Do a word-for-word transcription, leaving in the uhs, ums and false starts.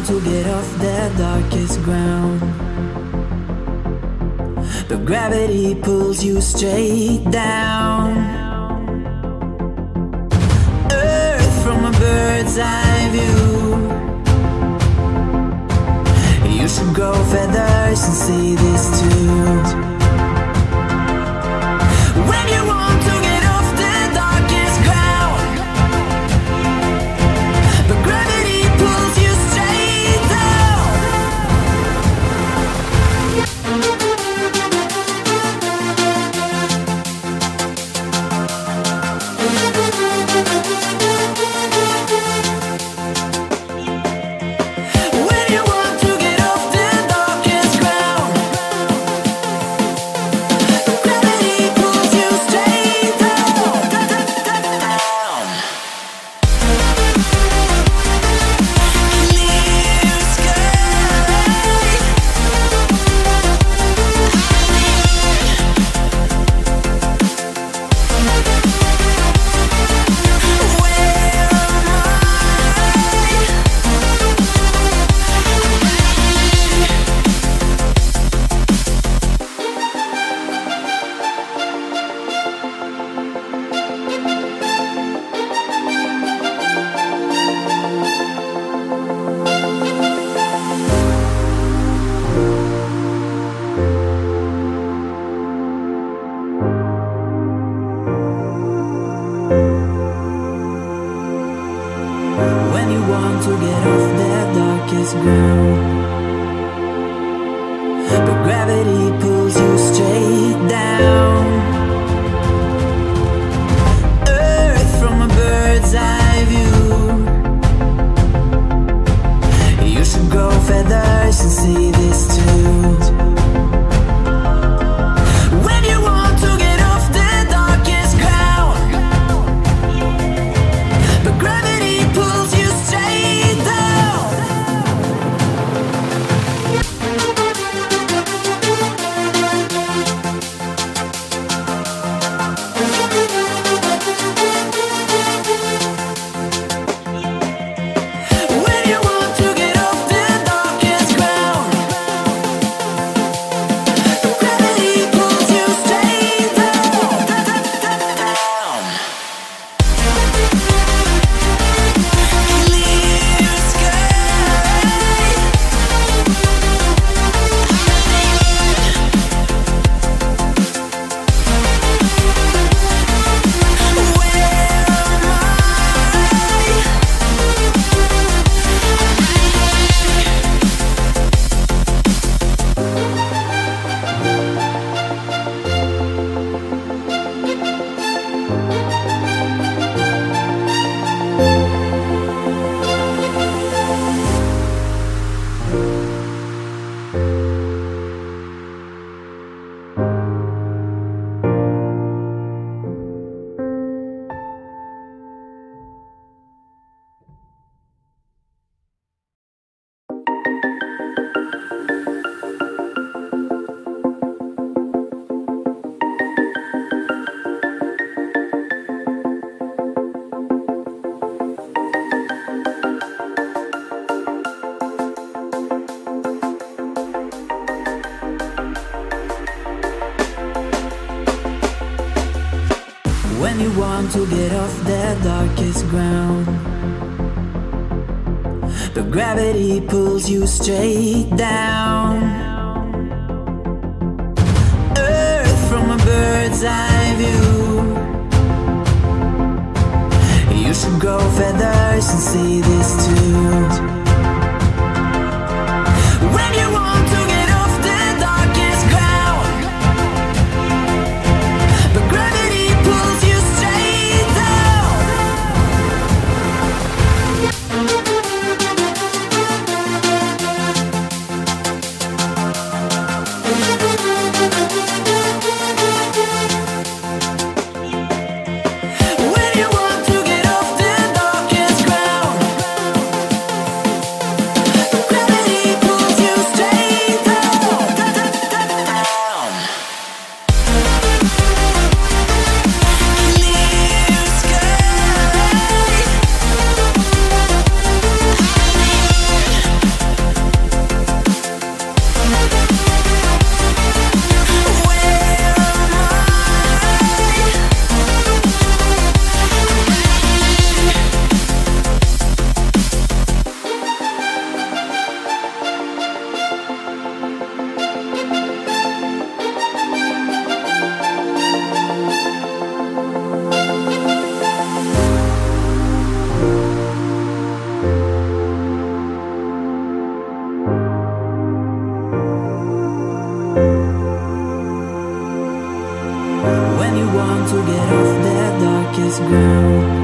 want to get off the darkest ground, but gravity pulls you straight down. Earth from a bird's eye view. You should grow feathers and see this too. When you want to get off the darkest ground, but gravity pulls you straight down. When you want to get off the darkest ground, but gravity pulls you straight down, down. Clear sky. Where am When you want to get off the darkest ground, but gravity pulls you straight down. Earth from a bird's eye view. You should grow feathers and see this too. When you want to get off the darkest ground, but gravity pulls you straight down. When you want to get off the darkest ground, but gravity pulls you straight down, down. Clear sky. Where am I? When you want to get off the darkest ground, but gravity pulls you straight down. Earth from a bird's eye view. You should grow feathers and see this too. When you want to get off the darkest ground, but gravity pulls you straight down. When you want to get off the darkest ground, want to get off that darkest ground.